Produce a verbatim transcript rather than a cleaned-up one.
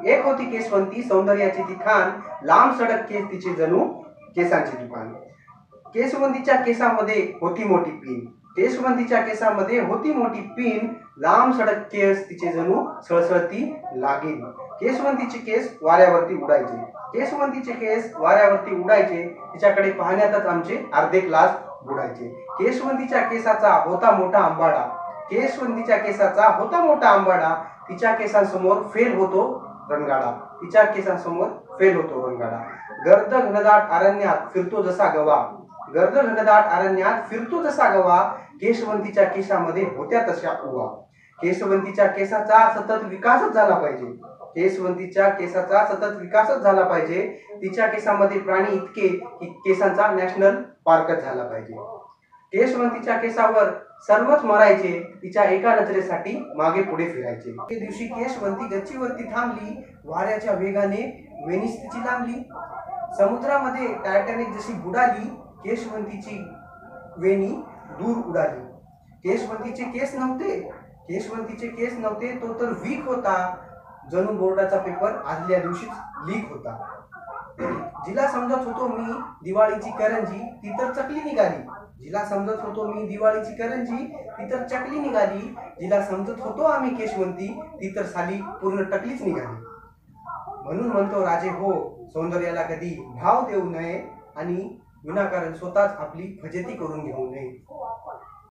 एक होती केसवंती सौंदर्याची ती खान, लांब सडक केस तिचे जणू केसांची दुकान। केसवंतीच्या केसामध्ये होती मोठी पीन, केसवंतीच्या केसामध्ये होती मोठी पीन, लांब सडक केस तिचे जणू सळसळती लागेल। केसवंतीचे केस वाऱ्यावरती उडायचे, केसवंतीचे केस वाऱ्यावरती उडायचे, तिच्याकडे पाहण्यातच आमचे अर्धे क्लास बुडायचे। केसवंतीच्या केसाचा होता मोठा आंबाडा, केसवंतीच्या केसाचा होता मोठा आंबाडा, तिच्या केसांसमोर फेल होतो रणगाडा, तिच्या केसांसमोर फेल होतो रणगाडा। गर्द घनदाट अरण्यात फिरतो जसा गवा, गर्द घनदाट अरण्यात फिरतो जसा गवा, केसवंतीच्या केसामध्ये होत्या तशा उवा। केसवंतीच्या केसाचा सतत विकासच झाला पाहिजे, केसवंतीच्या केसाचा सतत विकासच झाला पाहिजे, तिच्या केसामध्ये प्राणी इतके की केसांचा नॅशनल पार्कच झाला पाहिजे। केसवंतीच्या केसावर सर्वच मरायचे, तिच्या एका नजरेसाठी मागे पुढे फिरायचे। एके दिवशी केसवंती गच्चीवरती थांबली, वाऱ्याच्या वेगाने वेनिस तिची लांबली, समुद्रामध्ये टायटॅनिक जशी बुडाली, केसवंतीची वेणी दूर उडाली। केसवंतीचे केस नव्हते, केसवंतीचे केस नव्हते, तो तर वीक होता, जणू बोर्डाचा पेपर आदल्या दिवशीच लीक होता। जिला समजत होतो मी दिवाळीची करंजी, ती तर चकली निघाली, जिला समजत होतो मी दिवाळीची करंजी, ती तर चकली निघाली, जिला समजत होतो आम्ही केसवंती, ती तर साली पूर्ण टकलीच निघाली। म्हणून म्हणतो राजे हो, सौंदर्याला कधी भाव देऊ नये आणि विनाकारण स्वतःच आपली फजिती करून घेऊ नये।